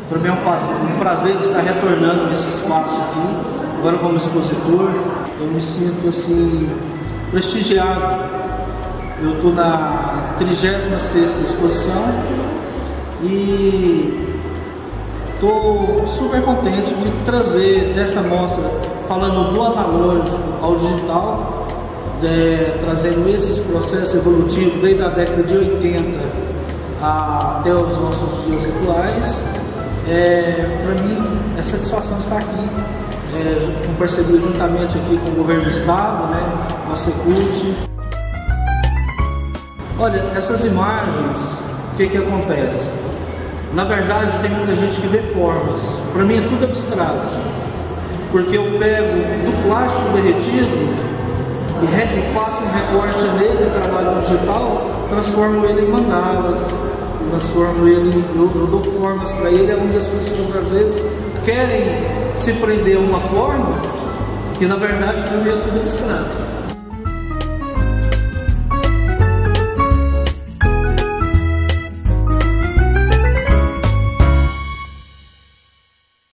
Para mim é um prazer estar retornando nesse espaço aqui, agora como expositor. Eu me sinto assim prestigiado. Eu estou na 36ª exposição e estou super contente de trazer dessa mostra, falando do analógico ao digital, trazendo esses processos evolutivos desde a década de 80 até os nossos dias atuais. Para mim é satisfação estar aqui, com parceria juntamente aqui com o governo do estado, com a Secult. Olha, essas imagens, o que acontece? Na verdade, tem muita gente que vê formas. Para mim é tudo abstrato, porque eu pego do plástico derretido e faço um recorte nele, trabalho no digital, transformo ele em mandalas, eu dou formas para ele, onde as pessoas às vezes querem se prender a uma forma que na verdade para mim é tudo abstrato.